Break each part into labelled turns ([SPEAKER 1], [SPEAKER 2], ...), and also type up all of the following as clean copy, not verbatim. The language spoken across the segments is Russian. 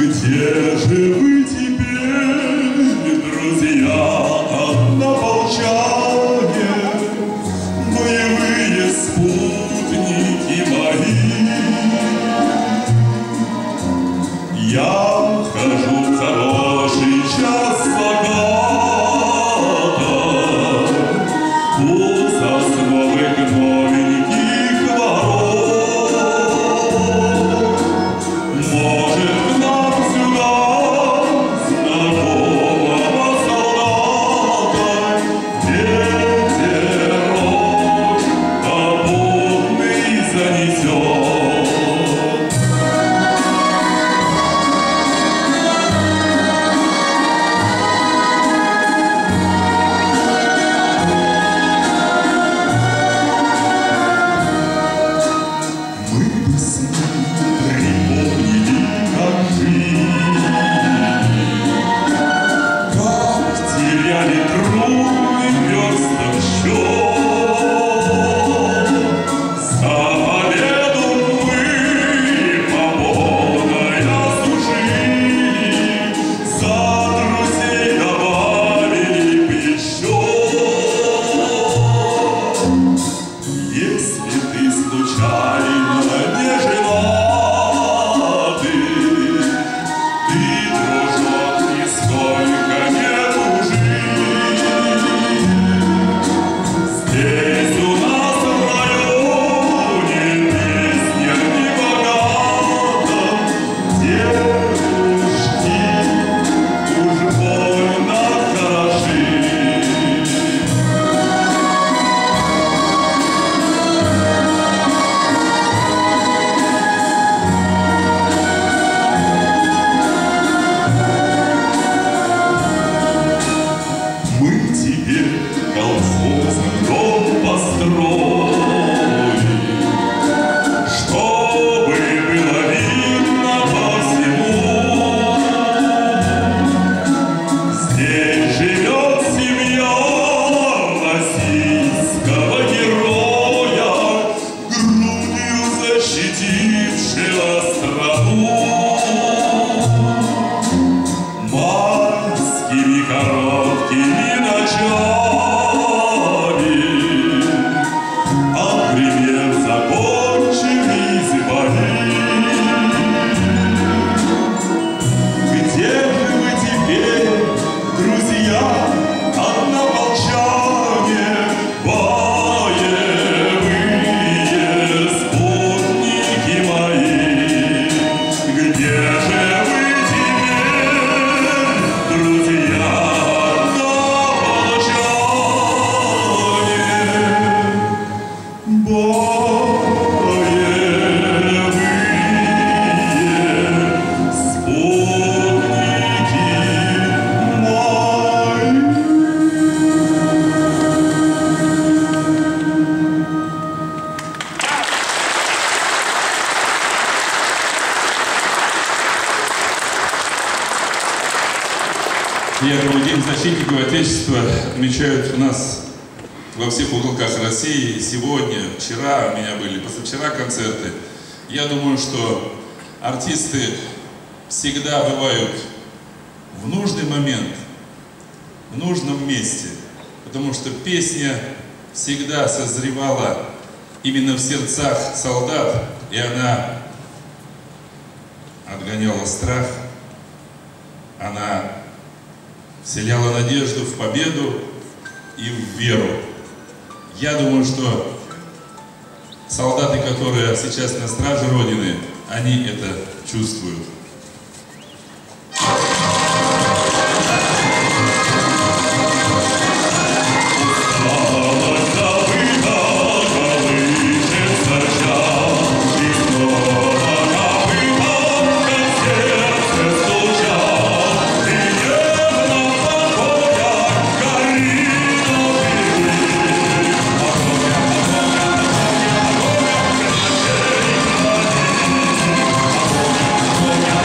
[SPEAKER 1] Где же вы теперь, друзья, однополчане, боевые спутники мои? Я хожу в хороший час заката у сосновых новеньких ворот. Может, к нам сюда знакомого солдата ветерок попутный занесет.
[SPEAKER 2] Я думаю, День защитников Отечества отмечают у нас во всех уголках России. Сегодня, вчера у меня были, позавчера концерты. Я думаю, что артисты всегда бывают в нужный момент, в нужном месте, потому что песня всегда созревала именно в сердцах солдат, и она отгоняла страх, она вселяла надежду в победу и в веру. Я думаю, что солдаты, которые сейчас на страже Родины, они это чувствуют.
[SPEAKER 1] Yeah.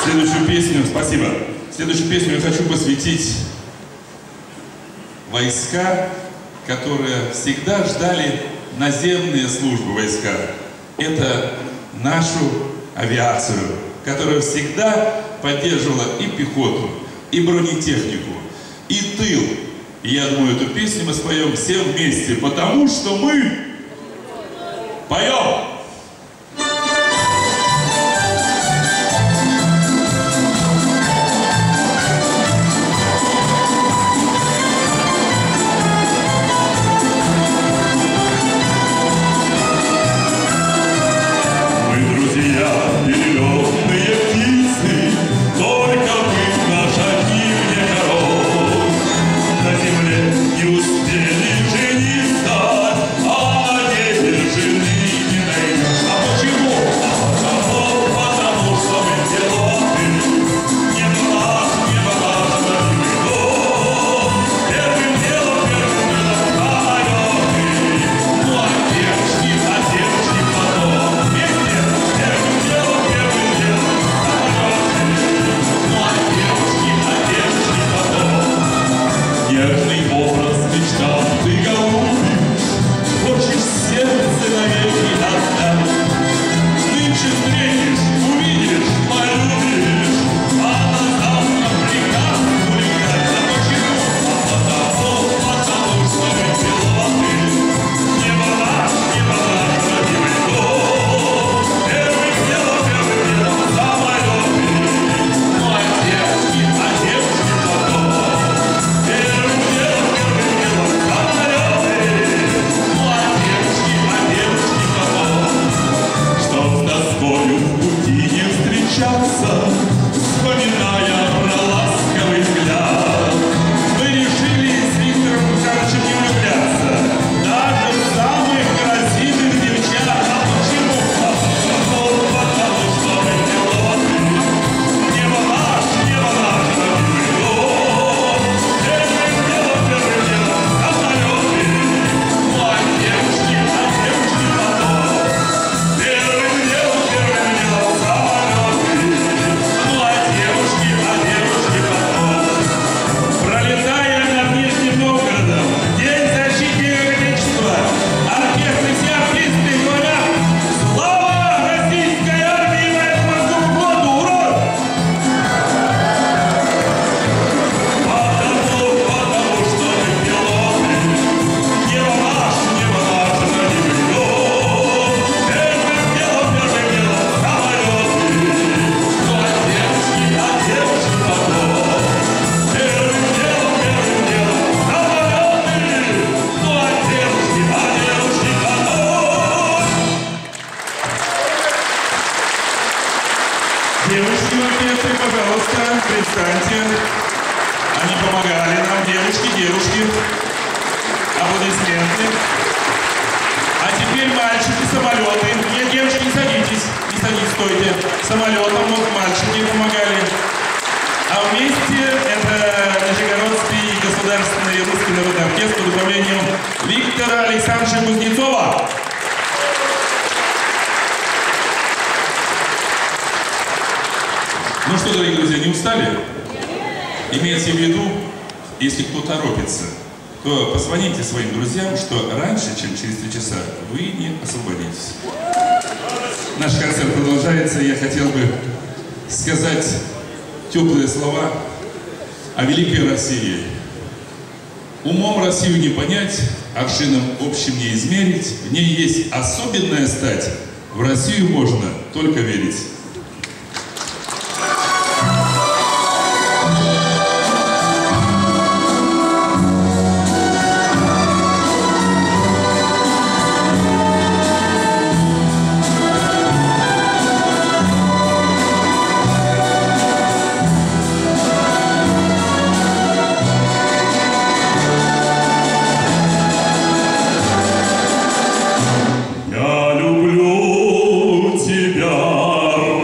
[SPEAKER 2] Следующую песню, спасибо. Следующую песню я хочу посвятить войска, которые всегда ждали наземные службы войска. Это нашу авиацию, которая всегда поддерживала и пехоту, и бронетехнику, и тыл. И я думаю, эту песню мы споем все вместе, потому что мы поем. Девушки в оркестре, пожалуйста, предстаньте. Они помогали нам, девушки. Аплодисменты. А теперь мальчики, самолеты. Нет, девушки, не садитесь, стойте. Самолетом вот мальчики помогали. А вместе это Нижегородский государственный русский народный оркестр под управлением Виктора Александровича Кузнецова. Ну что, дорогие друзья, не устали? Имейте в виду, если кто торопится, то позвоните своим друзьям, что раньше, чем через 3 часа, вы не освободитесь. Наш концерт продолжается, и я хотел бы сказать теплые слова о великой России. Умом Россию не понять, аршином общим не измерить, в ней есть особенная стать, в Россию можно только верить.
[SPEAKER 1] Я люблю тебя,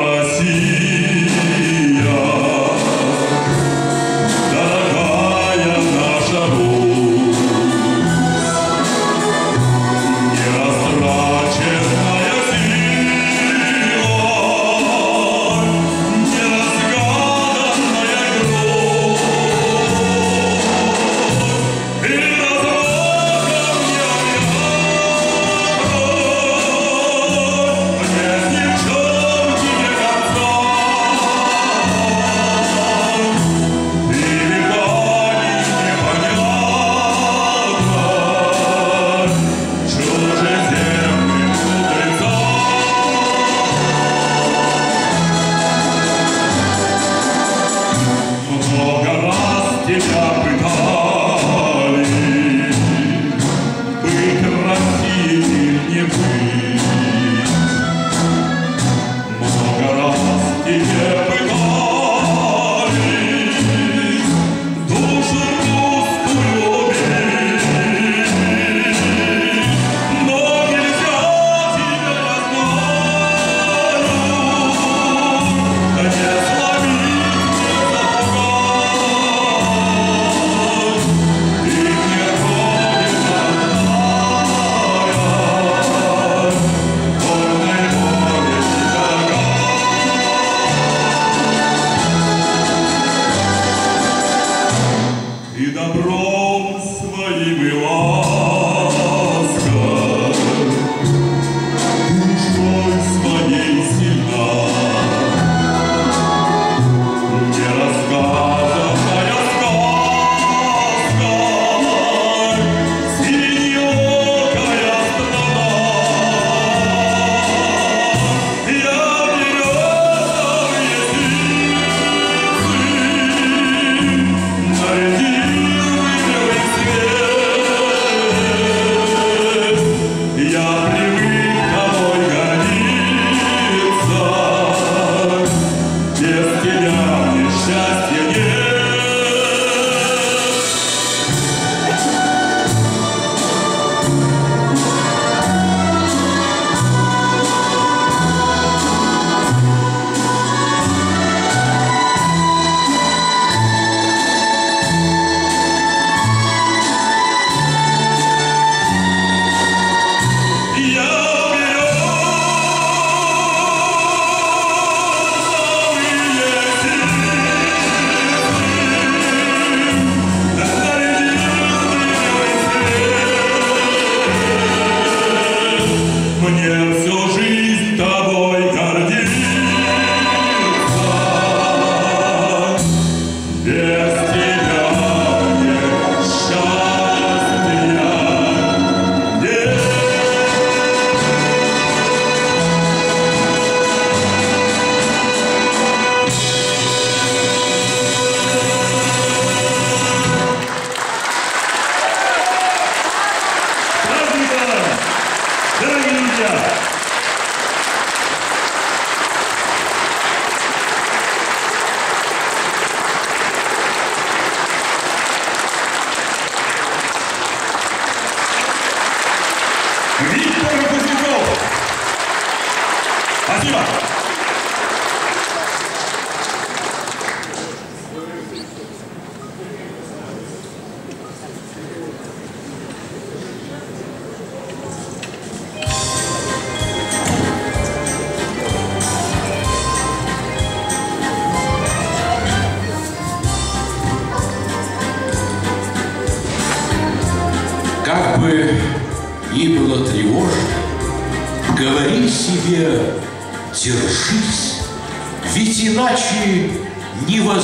[SPEAKER 3] бы ни было тревожно, говори себе, держись, ведь иначе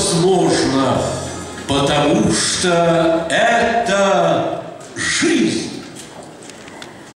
[SPEAKER 3] невозможно, потому что это жизнь.